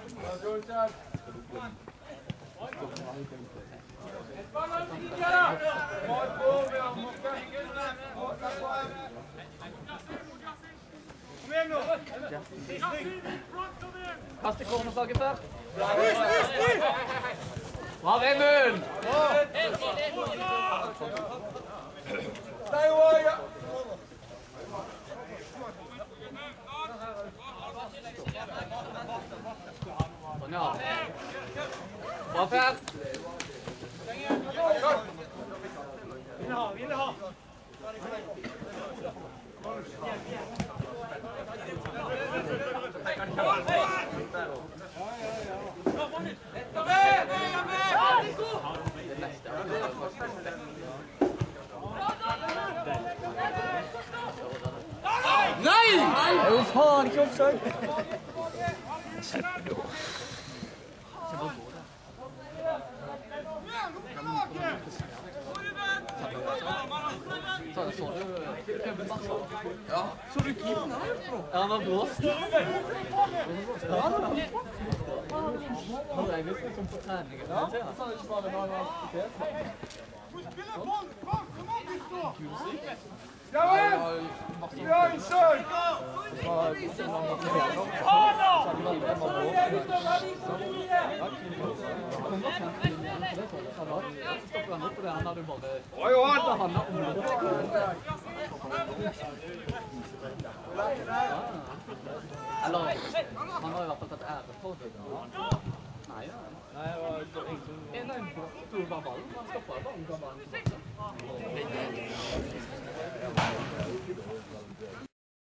Kast i cornerslaget før. Bra, Vemund! Sånn, ja. Bra, Per. Vil ha. Nei! Det er jo faen ikke offside. Ja, så du keeperen her? Ja, han har blåst. Han regner ikke som på trening. Ja, han sa ikke bare når han var aktivitet. Ja vel! Ja, insøk! Oi, Johan! Eller, han har i hvert fall tatt ære for det. Nei, ja. Nei, det var en tror det var ballen. Han stoppet ballen.